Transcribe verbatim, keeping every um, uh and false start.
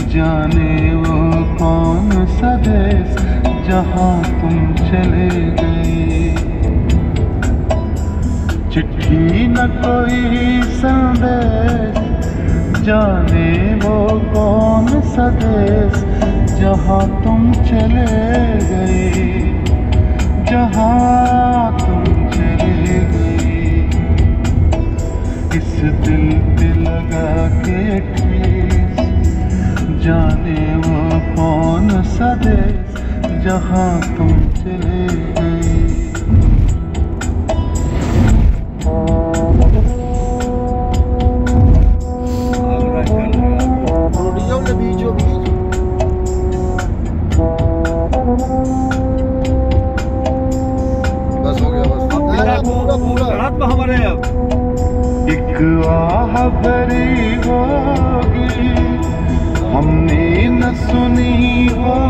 जाने वो कौन सा देश जहाँ तुम चले गए। चिट्ठी न कोई संदेश, जाने वो कौन सा देश जहाँ तुम चले गए, जहाँ तुम चले गए। इस दिल पे लगा के ठेस, जाने वो कौन सा देश जहाँ तुम चले गए। बस हो गया, बस पूरा पूरा पूरा हमारे अब एक आह भरी होगी हमने न सुनी हो